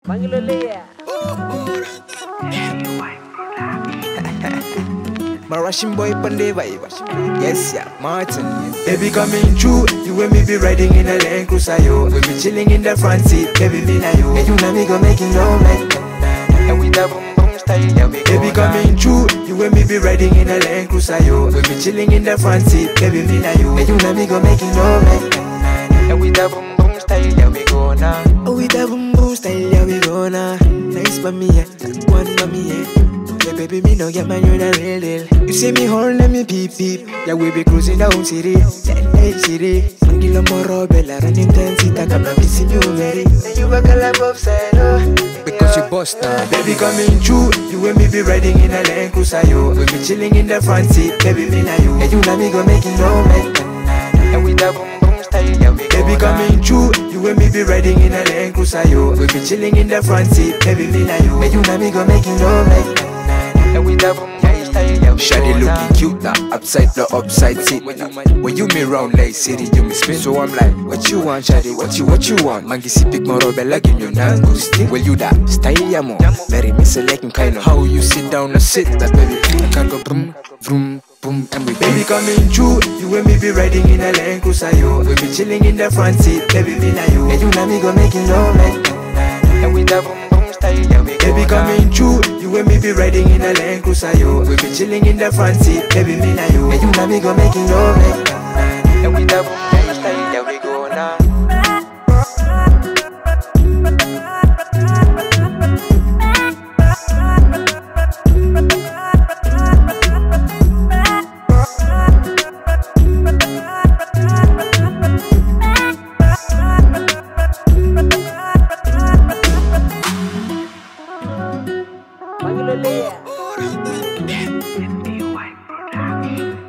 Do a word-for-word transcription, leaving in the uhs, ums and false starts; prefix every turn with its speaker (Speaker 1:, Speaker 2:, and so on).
Speaker 1: M L L Y.
Speaker 2: My Russian boy Pandey vibe. Yes, yeah, Marton. Baby coming true, you and me be riding in a Land Cruiser, yo. We be chilling in the front seat, baby me na you. And you and me go making love like and we da boom boom style, yeah we go. Baby coming true, you and me be riding in a Land Cruiser, yo. We be chilling in the front seat, baby me na you. And you and me go making love like and we da boom boom style, yeah we go now. Oh we da boom boom style, yeah we go now. Nice for me, yeah, one for me, yeah. Yeah, baby, me no get man, you're the real deal. You see me horn, let me peep peep. Yeah, we be cruising down city, Hey city. Angela Moro, Bella, running ten seat, I come and missing you, Mary. And you back a lap upside, oh. Because you bossed up. Baby, coming true, you and me be riding in a Land Cruiser, yo. We be chilling in the front seat, baby, me na you. And you and me go making love like and we da boom boom style, yeah we go. Baby, coming true, you and me be riding in a Land Cruiser, yo. We be chilling in the front seat, baby, me na you. And you and me go making love like Shawty looking cute now, upside the upside seat. When you me round like city, you me spin. So I'm like, what you want, Shawty? What you, what you want? Mangi si pick more bella, give you nan go stick. Well you da style ya mo, very me selecting kind of how you sit down and sit. That baby, I can go vroom, vroom, boom, and we baby coming true. You and me be riding in a Land Cruiser, yo. We be chilling in the front seat, baby me na you. And you and me go making love like and we da boom boom style, yeah we go. Baby coming true. You and me be riding in a Land Cruiser, yo. We be chilling in the front seat, baby me na you. And you and me go making love like and we da boom boom style, yeah we go now.
Speaker 1: M L L Y.
Speaker 3: M B Y Production.